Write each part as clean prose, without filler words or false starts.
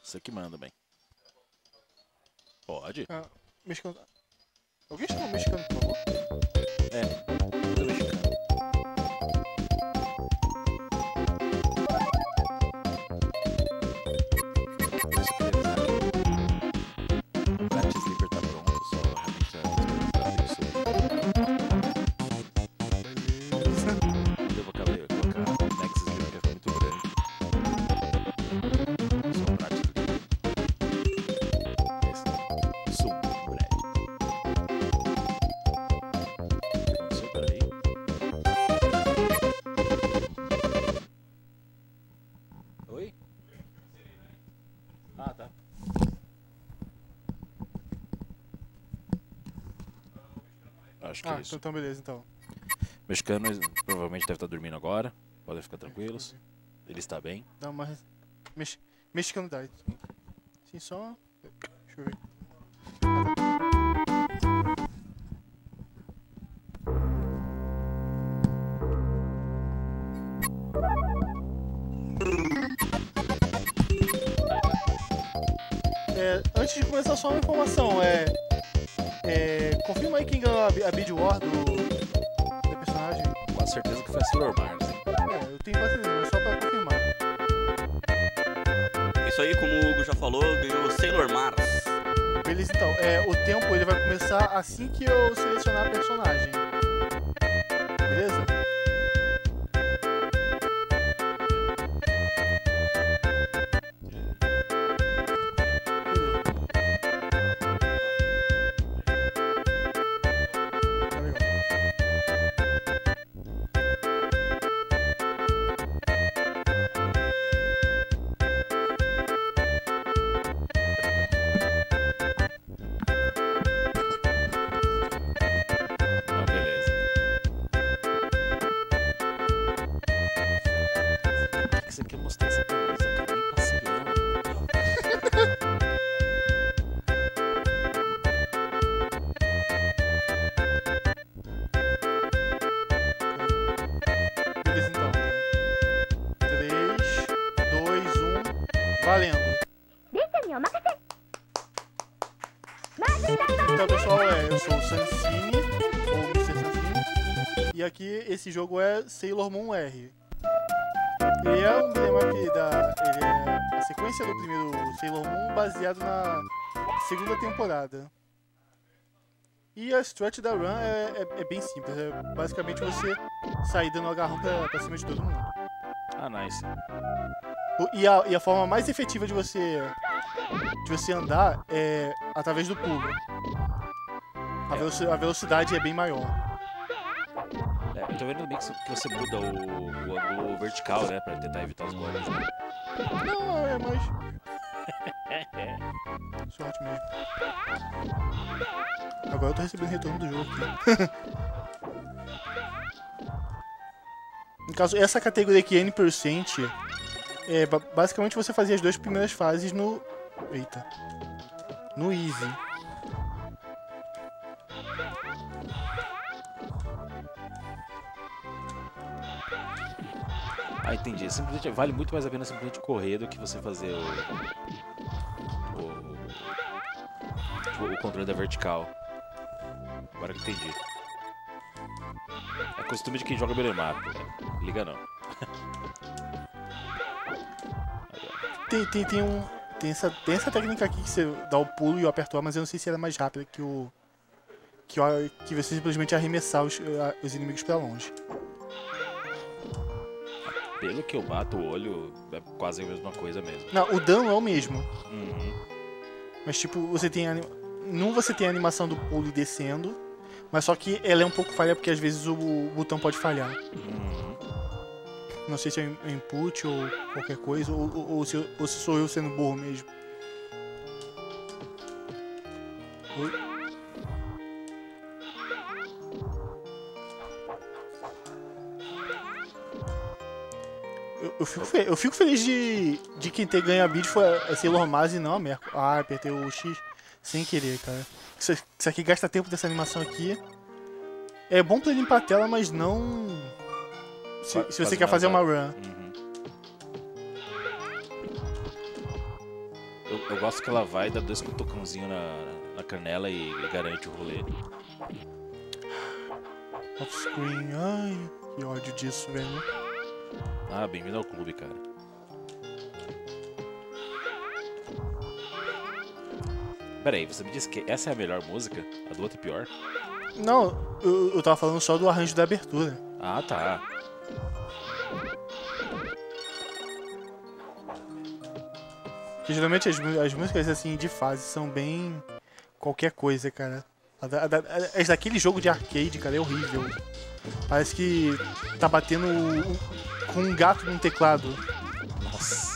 Você que manda, bem. Pode? Ah, mexicano. Alguém chama o mexicano, por favor? É, tudo mexicano. Deixa eu finalizar aqui. O Cat Sleeper tá pronto, só realmente isso. Eu vou colocar o Next Sleeper, que é muito grande. Só o Cat Sleeper. Esse sumo, moleque. O que aconteceu? Peraí. Oi? Ah, tá. Acho que é isso. Então beleza, então. Mexicano provavelmente deve estar dormindo agora. Podem ficar tranquilos. Ele está bem. Dá uma... Mexicano dá. Sim, só... Deixa eu ver. Antes de começar, só uma informação. Confirma aí quem ganhou a Bid War do personagem. Com certeza que foi a Sailor Mars. Eu tenho quase certeza, mas só pra confirmar. Isso aí, como o Hugo já falou, ganhou Sailor Mars. Beleza, então. O tempo ele vai começar assim que eu selecionar a personagem. Beleza? Não, beleza. Por que você quer mostrar essa camisa, cara? Nem passei ela. Beleza, então. 3, 2, 1, valendo. Então, pessoal, eu sou o Sansini, ou Mr. Sansini, e aqui esse jogo é Sailor Moon R. Ele é um beat'em up ele é a sequência do primeiro Sailor Moon baseado na segunda temporada. E a strat da run é bem simples, é basicamente você sair dando agarrão pra cima de todo mundo. Ah, nice. E a forma mais efetiva de você andar é através do pulo. A velocidade é bem maior. Eu tô vendo bem que você muda o ângulo vertical, né? Pra tentar evitar os golpes. Né? Não, é mais... Sorte mesmo. Agora eu tô recebendo retorno do jogo aqui. No caso, essa categoria aqui, N%, basicamente você fazia as duas primeiras fases no... Eita. No Easy. Ah, entendi. Simplesmente vale muito mais a pena simplesmente correr do que você fazer o controle da vertical. Agora que entendi. É costume de quem joga beat'em up, né? Liga não. Tem essa técnica aqui que você dá o pulo e o aperto A, mas eu não sei se ela é mais rápida que você simplesmente arremessar os inimigos pra longe. Pelo que eu bato o olho, é quase a mesma coisa mesmo. Não, o dano é o mesmo. Uhum. Mas tipo, você tem a animação do pulo e descendo, mas só que ela é um pouco falha porque às vezes o botão pode falhar. Uhum. Não sei se é input ou qualquer coisa, ou se sou eu sendo burro mesmo. Oi? Eu fico feliz de quem ter ganho a bid foi a Sailor Mars e não a Merco. Ah, apertei o X sem querer, cara. Isso aqui gasta tempo dessa animação aqui. É bom pra limpar a tela, mas não... Se você quer fazer uma run. Uhum. Eu gosto que ela vai, dá 2 cutucãozinhos na canela e garante o rolê. Off-screen, ai, que ódio disso, velho. Ah, bem-vindo ao clube, cara. Pera aí, você me disse que essa é a melhor música? A do outro é pior? Não, eu tava falando só do arranjo da abertura. Ah, tá. Porque geralmente as músicas assim de fase são bem qualquer coisa, cara. As daquele jogo de arcade, cara, é horrível. Parece que tá batendo com um gato num teclado. Nossa.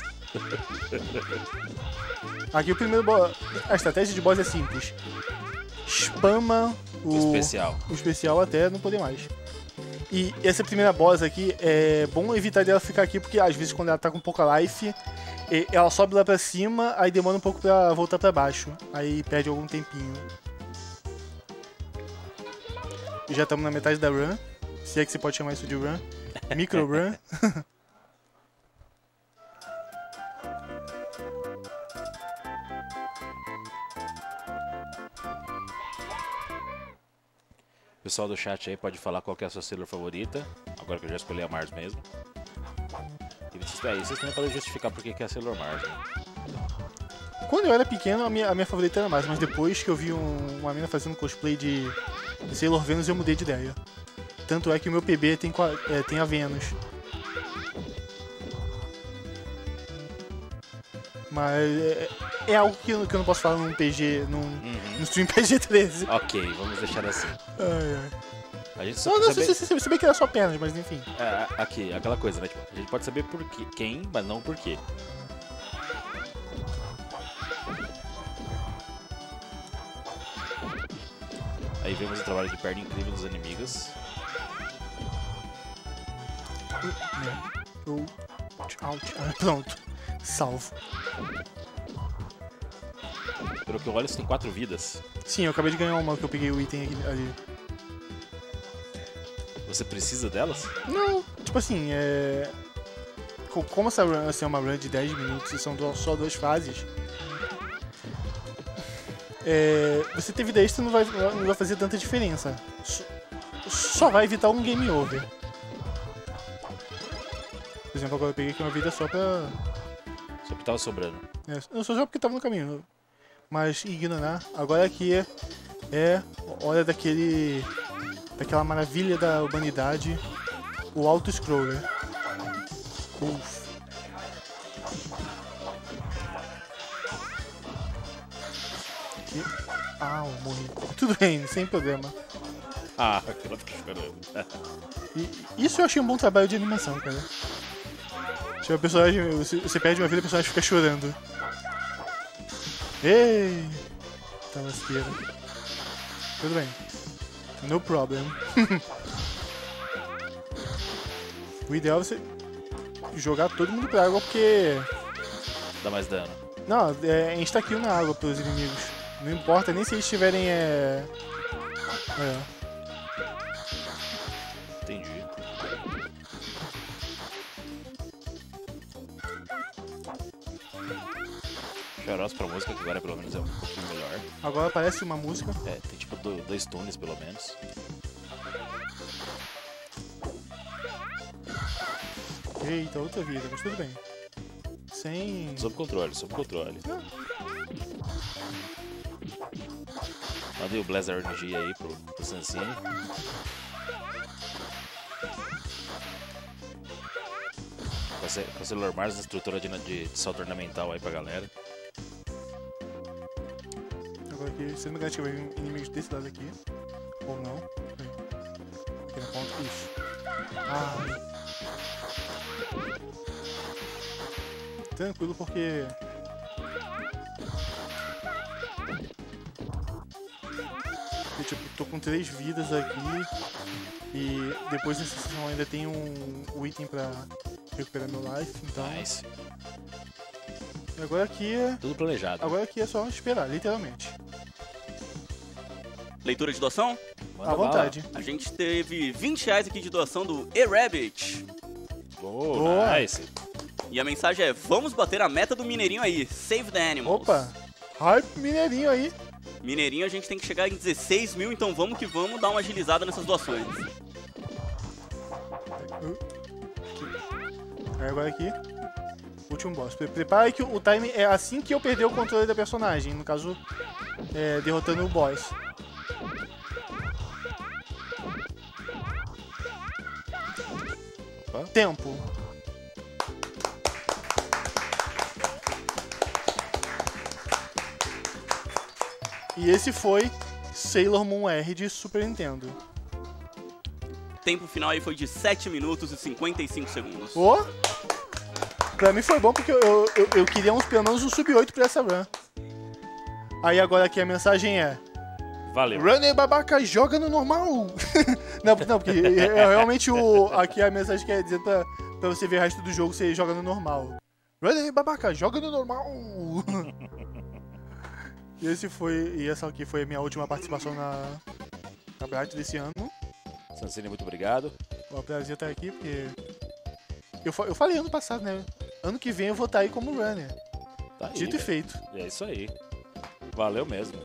Aqui o primeiro boss, a estratégia de boss é simples. Spama O o especial até não poder mais. E essa primeira boss aqui, é bom evitar dela ficar aqui, porque às vezes quando ela tá com pouca life, ela sobe lá pra cima, aí demora um pouco pra voltar pra baixo. Aí perde algum tempinho. E já estamos na metade da run, se é que você pode chamar isso de run. Micro run. O pessoal do chat aí pode falar qual que é a sua Sailor favorita. Agora que eu já escolhi a Mars mesmo. E vocês também podem justificar por que é a Sailor Mars, né? Quando eu era pequeno, a minha favorita era mais, mas depois que eu vi uma mina fazendo cosplay de Sailor Venus, eu mudei de ideia. Tanto é que o meu PB tem a Venus. Mas é algo que eu não posso falar num PG, num stream PG-13. Ok, vamos deixar assim. Ai, ai. A gente só Não, quer saber... se bem que era só apenas, mas enfim. Aqui, aquela coisa, né? Tipo, a gente pode saber por quem, mas não por quê. Aí vemos o trabalho de perna incrível dos inimigos. Pronto. Salvo. Pelo que eu olho, você tem 4 vidas. Sim, eu acabei de ganhar uma que eu peguei o item aqui, ali. Você precisa delas? Não, tipo assim, como essa run assim, é uma run de 10 minutos e são só 2 fases, você ter vida extra não vai fazer tanta diferença. Só vai evitar um game over. Por exemplo, agora eu peguei aqui uma vida só pra... Só que tava sobrando. Não só porque tava no caminho, mas ignorar. Agora aqui é hora daquela maravilha da humanidade, o auto-scroller. Uf. Aqui. Ah, eu morri. Tudo bem, sem problema. Ah, ela fica chorando. E isso eu achei um bom trabalho de animação, cara. Se o personagem, você perde uma vida, o personagem fica chorando. Ei! Tá lasqueira. Tudo bem. No problem. O ideal é você jogar todo mundo pra água, porque... Dá mais dano. Não, é insta-kill na água pros inimigos. Não importa nem se eles tiverem... Entendi. Chorosa pra música, que agora pelo menos é um pouquinho melhor. Agora aparece uma música. Tem tipo 2 tunes pelo menos. Eita, outra vida, mas tudo bem. Sob controle, sob controle. Mandei o Blazer RNG aí pro Sansini. Com a Sailor Mars, instrutora de salto ornamental aí pra galera. Agora aqui, se não me engano, acho que vai vir inimigos desse lado aqui. Ou não. Aqui na ponta. Isso. Tranquilo, porque... Eu, tipo, tô com 3 vidas aqui. E depois dessa sessão ainda tem um item pra recuperar meu life, então... Nice. Agora aqui é... Tudo planejado. Agora aqui é só esperar, literalmente. Leitura de doação? Manda À vontade. A gente teve R$20 aqui de doação do E-Rabbit. Oh, Boa. nice. E a mensagem é: vamos bater a meta do Mineirinho aí. Save the Animals. Opa, hype Mineirinho aí. Mineirinho, a gente tem que chegar em 16 mil, então vamos que vamos dar uma agilizada nessas doações. Aí agora aqui, último boss. Prepara aí que o time é assim que eu perder o controle da personagem. No caso, derrotando o boss. Opa. Tempo. E esse foi Sailor Moon R de Super Nintendo. Tempo final aí foi de 7 minutos e 55 segundos. Ô! Pra mim foi bom porque eu queria pelo menos um sub-8 pra essa run. Aí agora aqui a mensagem é: Valeu. Runner babaca, joga no normal! não, porque realmente aqui a mensagem quer dizer pra você ver o resto do jogo, você joga no normal. Runner babaca, joga no normal! E essa aqui foi a minha última participação na Bright desse ano. Sansini, muito obrigado. É um prazer estar aqui, porque eu falei ano passado, né? Ano que vem eu vou estar aí como runner. Tá aí, Dito e velho. feito. É isso aí. Valeu mesmo.